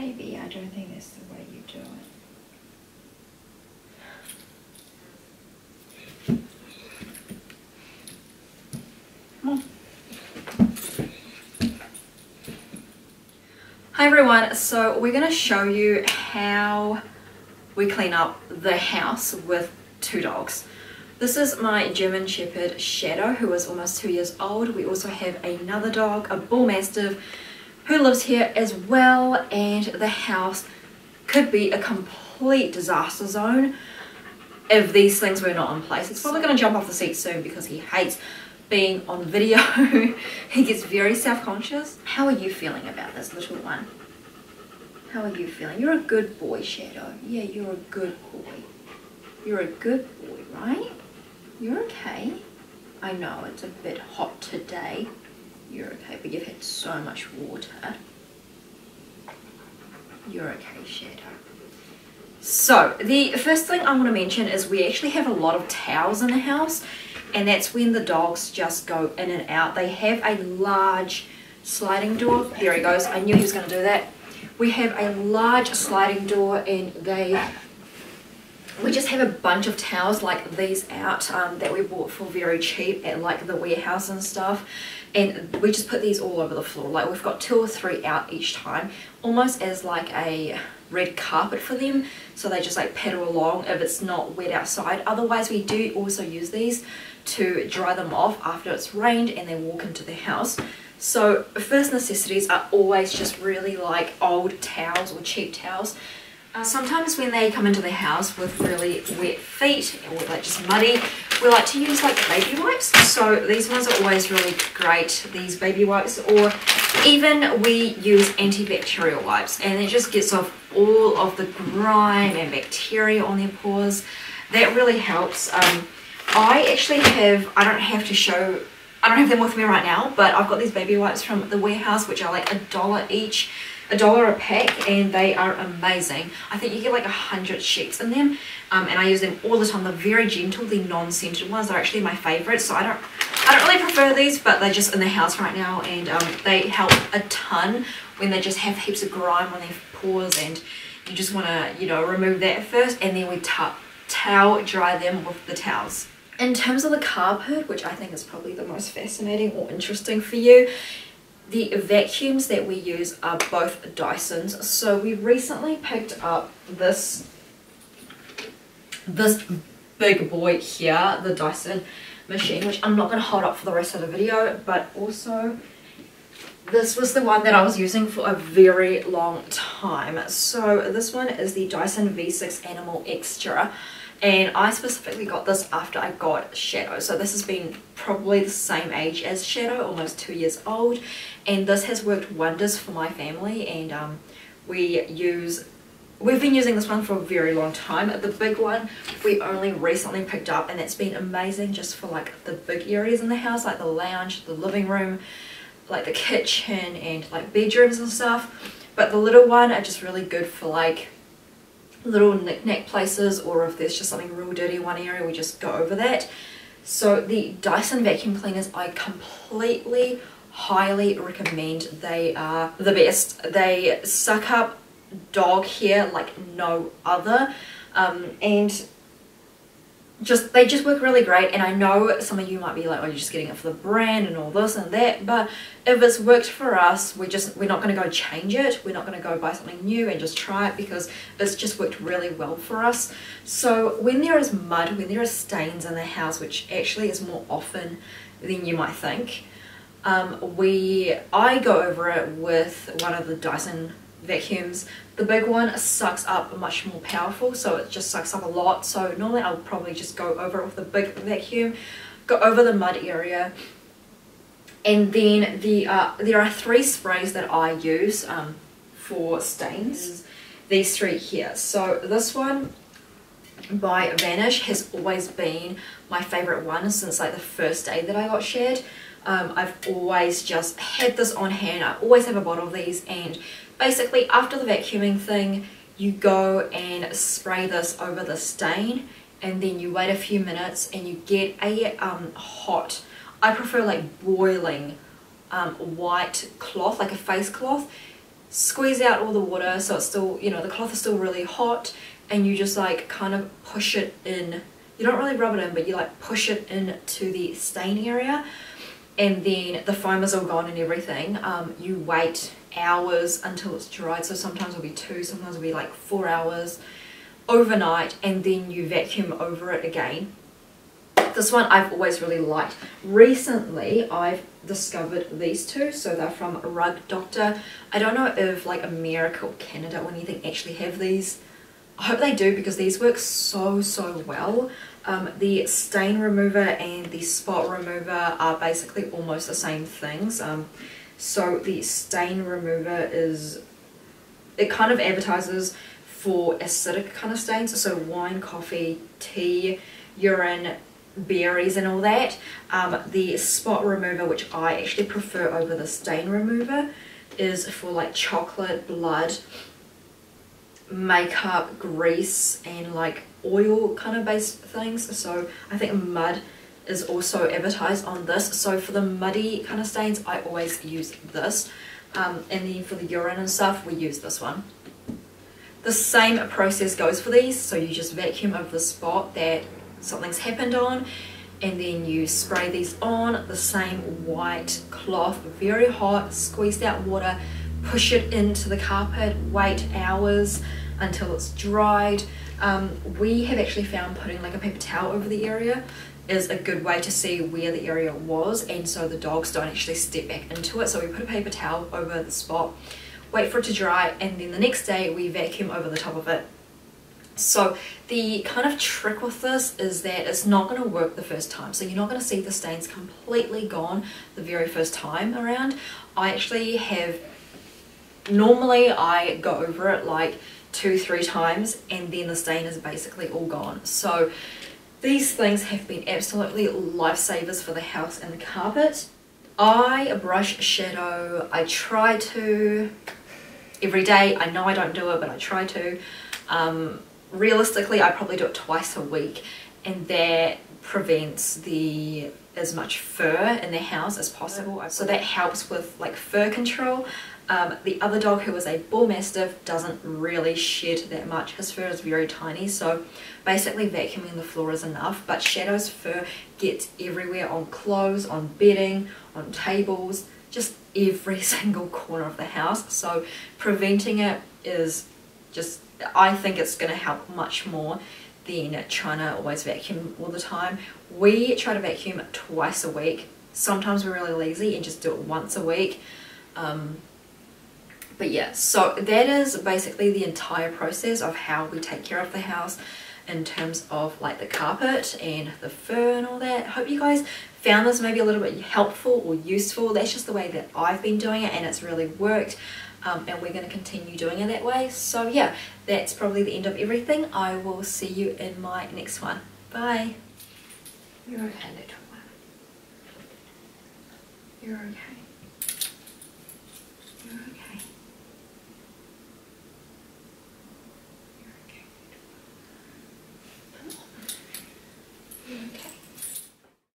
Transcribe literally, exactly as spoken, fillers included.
Baby, I don't think that's the way you do it. Come on. Hi everyone, so we're going to show you how we clean up the house with two dogs. This is my German Shepherd Shadow, who is almost two years old. We also have another dog, a Bull Mastiff, who lives here as well, and the house could be a complete disaster zone if these things were not in place. He's probably going to jump off the seat soon because he hates being on video. He gets very self-conscious. How are you feeling about this little one? How are you feeling? You're a good boy, Shadow. Yeah, you're a good boy. You're a good boy, right? You're okay. I know it's a bit hot today. You're okay, but you've had so much water. You're okay, Shadow. So, the first thing I want to mention is we actually have a lot of towels in the house, and that's when the dogs just go in and out. They have a large sliding door. There he goes. I knew he was going to do that. We have a large sliding door, and they... we just have a bunch of towels like these out um, that we bought for very cheap at like the warehouse and stuff, and we just put these all over the floor. Like we've got two or three out each time, almost as like a red carpet for them, so they just like pedal along if it's not wet outside. Otherwise we do also use these to dry them off after it's rained and they walk into the house. So first necessities are always just really like old towels or cheap towels. Uh, sometimes when they come into the house with really wet feet or like just muddy, we like to use like baby wipes. So these ones are always really great, these baby wipes, or even we use antibacterial wipes, and it just gets off all of the grime and bacteria on their paws. That really helps. Um, I actually have, I don't have to show, I don't have them with me right now, but I've got these baby wipes from the warehouse, which are like a dollar each. A dollar a pack, and they are amazing. I think you get like a hundred sheets in them, um, and I use them all the time. They're very gentle. The non-scented ones are actually my favorite, so I don't I don't really prefer these, but they're just in the house right now, and um, they help a ton when they just have heaps of grime on their paws, and you just want to, you know, remove that first, and then we towel dry them with the towels. In terms of the carpet, which I think is probably the most fascinating or interesting for you, the vacuums that we use are both Dysons. So we recently picked up this this big boy here, the Dyson machine, which I'm not going to hold up for the rest of the video, but also this was the one that I was using for a very long time. So this one is the Dyson V six Animal Extra, and I specifically got this after I got Shadow. So this has been probably the same age as Shadow, almost two years old, and this has worked wonders for my family, and um, we use we've been using this one for a very long time. The big one we only recently picked up, and it's been amazing just for like the big areas in the house, like the lounge, the living room, like the kitchen, and like bedrooms and stuff. But the little one are just really good for like little knick-knack places, or if there's just something real dirty in one area, we just go over that. So the Dyson vacuum cleaners I completely highly recommend. They are the best. They suck up dog hair like no other, um, and just they just work really great. And I know some of you might be like, oh, you're just getting it for the brand and all this and that, but if it's worked for us, we just we're not going to go change it. We're not going to go buy something new and just try it, because it's just worked really well for us. So when there is mud, when there are stains in the house, which actually is more often than you might think, um, we I go over it with one of the Dyson vacuums. The big one sucks up much more powerful, so it just sucks up a lot. So normally I'll probably just go over it with the big vacuum, go over the mud area, and then the uh, there are three sprays that I use um, for stains. These three here. So this one by Vanish has always been my favorite one since like the first day that I got Shared. Um, I've always just had this on hand. I always have a bottle of these, and basically after the vacuuming thing, you go and spray this over the stain, and then you wait a few minutes and you get a um, hot, I prefer like boiling um, white cloth, like a face cloth. squeeze out all the water so it's still, you know, the cloth is still really hot, and you just like kind of push it in. You don't really rub it in, but you like push it into the stain area, and then the foam is all gone and everything. Um, you wait hours until it's dried, so sometimes it'll be two, sometimes it'll be like four hours overnight, and then you vacuum over it again. This one I've always really liked. Recently I've discovered these two, so they're from Rug Doctor. I don't know if like America or Canada or anything actually have these. I hope they do, because these work so so well. Um, the stain remover and the spot remover are basically almost the same things. Um, so the stain remover is, it kind of advertises for acidic kind of stains, so wine, coffee, tea, urine, berries and all that. Um, the spot remover, which I actually prefer over the stain remover, is for like chocolate, blood, makeup, grease and like oil kind of based things. So I think mud is also advertised on this. So for the muddy kind of stains I always use this, um, and then for the urine and stuff we use this one. The same process goes for these, so you just vacuum over the spot that something's happened on, and then you spray these on the same white cloth, very hot, squeezed out water, push it into the carpet, wait hours until it's dried. Um, we have actually found putting like a paper towel over the area is a good way to see where the area was, and so the dogs don't actually step back into it. So we put a paper towel over the spot, wait for it to dry, and then the next day we vacuum over the top of it. So the kind of trick with this is that it's not going to work the first time, so you're not going to see the stains completely gone the very first time around. I actually have, normally I go over it like two three times and then the stain is basically all gone. So these things have been absolutely lifesavers for the house and the carpet. I brush shadow, I try to every day. I know I don't do it, but I try to. Um, realistically I probably do it twice a week, and that prevents the as much fur in the house as possible, so that helps with like fur control. Um, the other dog, who is a Bull Mastiff, doesn't really shed that much. His fur is very tiny, so basically vacuuming the floor is enough, but Shadow's fur gets everywhere, on clothes, on bedding, on tables, just every single corner of the house. So preventing it is just, I think it's going to help much more than trying to always vacuum all the time. We try to vacuum twice a week. Sometimes we're really lazy and just do it once a week. Um, but yeah, so that is basically the entire process of how we take care of the house in terms of like the carpet and the fur and all that. Hope you guys found this maybe a little bit helpful or useful. That's just the way that I've been doing it, and it's really worked. Um, and we're going to continue doing it that way. So yeah, that's probably the end of everything. I will see you in my next one. Bye. You're okay, little one. You're okay.